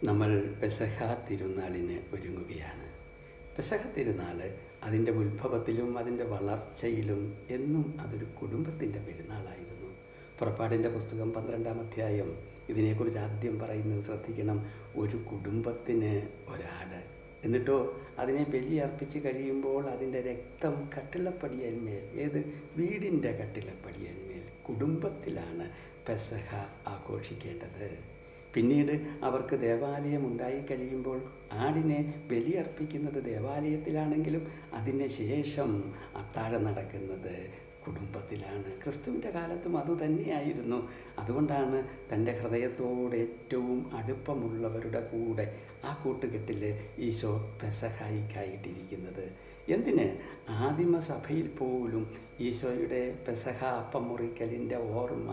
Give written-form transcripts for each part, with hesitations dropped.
നമ്മൾ പെസഹ തിരുനാളിന് ഒരുങ്ങുകയാണ്. പെസഹ തിരുനാൾ അതിൻ്റെ ഉത്ഭവത്തിലും അതിൻ്റെ വളർച്ചയിലും എന്നും അതൊരു കുടുംബത്തിൻ്റെ പെരുന്നാളായിരുന്നു. പുറപ്പാടിൻ്റെ പുസ്തകം 12-ാം അധ്യായം ഇതിനെക്കുറിച്ച് ആദ്യം പറയുന്നത് ശ്രദ്ധിക്കണം. ഒരു കുടുംബത്തിന് ഒരാട്, എന്നിട്ടോ അതിനെ ബലിയർപ്പിച്ച് കഴിയുമ്പോൾ അതിൻ്റെ രക്തം കട്ടിളപ്പടിയന്മേൽ, ഏത് വീടിൻ്റെ കട്ടിളപ്പടിയന്മേൽ, കുടുംബത്തിലാണ് പെസഹ ആഘോഷിക്കേണ്ടത്. പിന്നീട് അവർക്ക് ദേവാലയം ഉണ്ടായിക്കഴിയുമ്പോൾ ആടിനെ ബലിയർപ്പിക്കുന്നത് ദേവാലയത്തിലാണെങ്കിലും അതിന് ശേഷം അത്താഴം നടക്കുന്നത് കുടുംബത്തിലാണ്. ക്രിസ്തുവിൻ്റെ കാലത്തും അതുതന്നെയായിരുന്നു. അതുകൊണ്ടാണ് തൻ്റെ ഹൃദയത്തോട് ഏറ്റവും അടുപ്പമുള്ളവരുടെ കൂടെ ആ കൂട്ടുകെട്ടിൽ ഈശോ പെസഹായിക്കായിട്ടിരിക്കുന്നത്. എന്തിന്? ആദിമസഭയിൽ പോലും ഈശോയുടെ പെസഹ അപ്പം മുറിക്കലിൻ്റെ ഓർമ്മ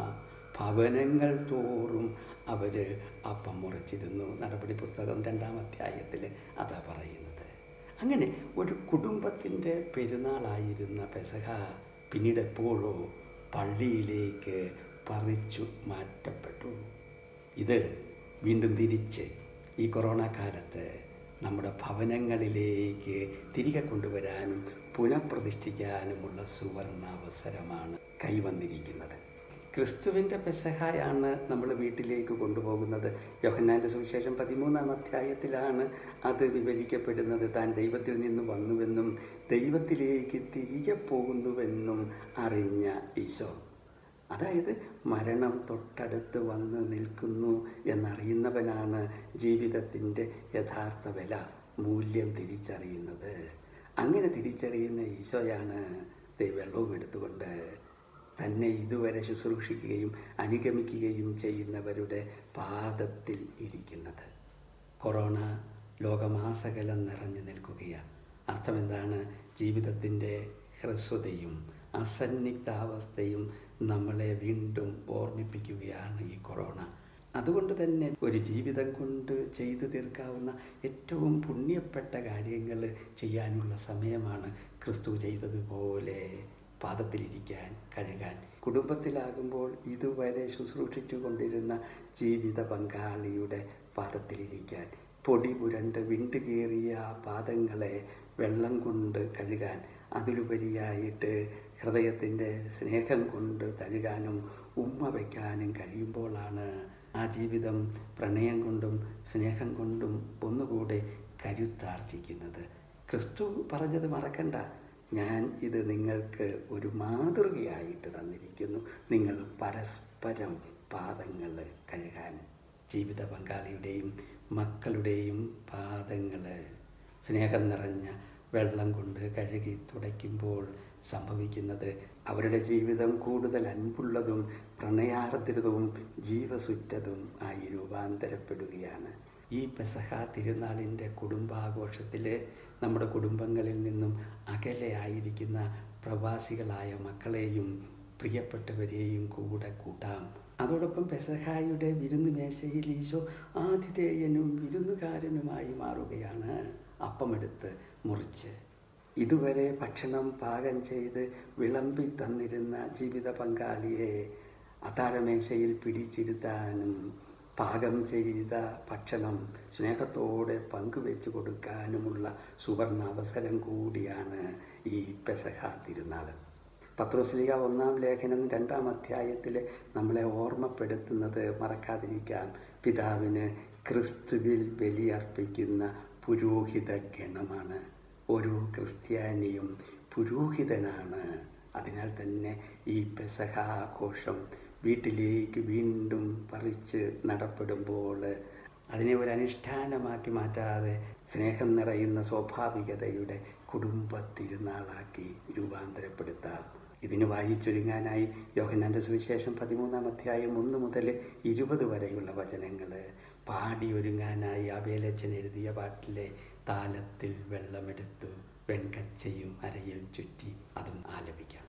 ഭവനങ്ങൾ തോറും അവർ അപ്പം മുറിച്ചിരുന്നു. നടപടി പുസ്തകം 2-ാം അധ്യായത്തിൽ അതാ പറയുന്നത്. അങ്ങനെ ഒരു കുടുംബത്തിൻ്റെ പെരുന്നാളായിരുന്ന പെസഹ പിന്നീട് എപ്പോഴോ പള്ളിയിലേക്ക് പറിച്ചു മാറ്റപ്പെട്ടു. ഇത് വീണ്ടും തിരിച്ച് ഈ കൊറോണ കാലത്ത് നമ്മുടെ ഭവനങ്ങളിലേക്ക് തിരികെ കൊണ്ടുവരാനും പുനഃപ്രതിഷ്ഠിക്കാനുമുള്ള സുവർണാവസരമാണ് കൈവന്നിരിക്കുന്നത്. ക്രിസ്തുവിൻ്റെ പെസഹയാണ് നമ്മൾ വീട്ടിലേക്ക് കൊണ്ടുപോകുന്നത്. യോഹന്നാൻ്റെ സുവിശേഷം 13-ാം അധ്യായത്തിലാണ് അത് വിവരിക്കപ്പെടുന്നത്. താൻ ദൈവത്തിൽ നിന്ന് വന്നുവെന്നും ദൈവത്തിലേക്ക് തിരികെ പോകുന്നുവെന്നും അറിഞ്ഞ ഈശോ, അതായത് മരണം തൊട്ടടുത്ത് വന്ന് നിൽക്കുന്നു എന്നറിയുന്നവനാണ് ജീവിതത്തിൻ്റെ യഥാർത്ഥ വില, മൂല്യം തിരിച്ചറിയുന്നത്. അങ്ങനെ തിരിച്ചറിയുന്ന ഈശോയാണ് വെള്ളവും എടുത്തുകൊണ്ട് തന്നെ ഇതുവരെ ശുശ്രൂഷിക്കുകയും അനുഗമിക്കുകയും ചെയ്യുന്നവരുടെ പാദത്തിൽ ഇരിക്കുന്നത്. കൊറോണ ലോകമാസകലം നിറഞ്ഞു നിൽക്കുകയാണ്. അർത്ഥമെന്താണ്? ജീവിതത്തിൻ്റെ ഹ്രസ്വതയും അസന്നിഗ്ധാവസ്ഥയും നമ്മളെ വീണ്ടും ഓർമ്മിപ്പിക്കുകയാണ് ഈ കൊറോണ. അതുകൊണ്ട് തന്നെ ഒരു ജീവിതം കൊണ്ട് ചെയ്തു തീർക്കാവുന്ന ഏറ്റവും പുണ്യപ്പെട്ട കാര്യങ്ങൾ ചെയ്യാനുള്ള സമയമാണ്. ക്രിസ്തു ചെയ്തതുപോലെ പാദത്തിലിരിക്കാൻ, കഴുകാൻ. കുടുംബത്തിലാകുമ്പോൾ ഇതുവരെ ശുശ്രൂഷിച്ചു കൊണ്ടിരുന്ന ജീവിത പങ്കാളിയുടെ പാദത്തിലിരിക്കാൻ, പൊടി പുരണ്ട് വിണ്ടുകീറിയ ആ പാദങ്ങളെ വെള്ളം കൊണ്ട് കഴുകാൻ, അതിലുപരിയായിട്ട് ഹൃദയത്തിൻ്റെ സ്നേഹം കൊണ്ട് തഴുകാനും ഉമ്മ വയ്ക്കാനും കഴിയുമ്പോഴാണ് ആ ജീവിതം പ്രണയം കൊണ്ടും സ്നേഹം കൊണ്ടും ഒന്നുകൂടെ കരുത്താർജിക്കുന്നത്. ക്രിസ്തു പറഞ്ഞത് മറക്കണ്ട, ഞാൻ ഇത് നിങ്ങൾക്ക് ഒരു മാതൃകയായിട്ട് തന്നിരിക്കുന്നു. നിങ്ങൾ പരസ്പരം പാദങ്ങൾ കഴുകാൻ. ജീവിത പങ്കാളിയുടെയും മക്കളുടെയും പാദങ്ങൾ സ്നേഹം നിറഞ്ഞ വെള്ളം കൊണ്ട് കഴുകി തുടയ്ക്കുമ്പോൾ സംഭവിക്കുന്നത് അവരുടെ ജീവിതം കൂടുതൽ അൻപുള്ളതും പ്രണയാർദ്രതവും ജീവസുറ്റതും ആയി രൂപാന്തരപ്പെടുകയാണ്. ഈ പെസഹ തിരുനാളിൻ്റെ കുടുംബാഘോഷത്തിൽ നമ്മുടെ കുടുംബങ്ങളിൽ നിന്നും അകലെ ആയിരിക്കുന്ന പ്രവാസികളായ മക്കളെയും പ്രിയപ്പെട്ടവരെയും കൂടെ കൂട്ടാം. അതോടൊപ്പം പെസഹായുടെ വിരുന്ന് മേശയിൽ ഈശോ ആതിഥേയനും വിരുന്നുകാരനുമായി മാറുകയാണ്. അപ്പമെടുത്ത് മുറിച്ച് ഇതുവരെ ഭക്ഷണം പാകം ചെയ്ത് വിളമ്പി തന്നിരുന്ന ജീവിത പങ്കാളിയെ അത്താഴമേശയിൽ പിടിച്ചിരുത്താനും പാകം ചെയ്ത ഭക്ഷണം സ്നേഹത്തോടെ പങ്കുവെച്ച് കൊടുക്കാനുമുള്ള സുവർണാവസരം കൂടിയാണ് ഈ പെസഹ തിരുനാൾ. പത്രോസ്ലീഹ 1-ാം ലേഖനം 2-ാം അധ്യായത്തിൽ നമ്മളെ ഓർമ്മപ്പെടുത്തുന്നത് മറക്കാതിരിക്കാം. പിതാവിന് ക്രിസ്തുവിൽ ബലിയർപ്പിക്കുന്ന പുരോഹിത ഗണമാണ്. ഓരോ ക്രിസ്ത്യാനിയും പുരോഹിതനാണ്. അതിനാൽ തന്നെ ഈ പെസഹ ആഘോഷം വീട്ടിലേക്ക് വീണ്ടും പറിച്ച് നടപ്പെടുമ്പോൾ അതിനെ ഒരു അനുഷ്ഠാനമാക്കി മാറ്റാതെ സ്നേഹം നിറയുന്ന സ്വാഭാവികതയുടെ കുടുംബ തിരുനാളാക്കി രൂപാന്തരപ്പെടുത്താം. ഇതിന് വായിച്ചൊരുങ്ങാനായി യോഹന്നാൻ്റെ സുവിശേഷം 13-ാം അധ്യായം 1 മുതൽ 20 വരെയുള്ള വചനങ്ങൾ, പാടി ഒരുങ്ങാനായി ആബേലച്ചൻ എഴുതിയ പാട്ടിലെ താലത്തിൽ വെള്ളമെടുത്തു വെൺകച്ചയും അരയിൽ ചുറ്റി അതും ആലപിക്കാം.